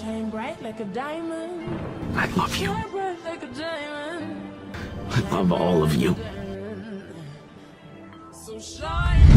Shine bright like a diamond. I love you. Shine bright like a diamond. I love all of you. So shine.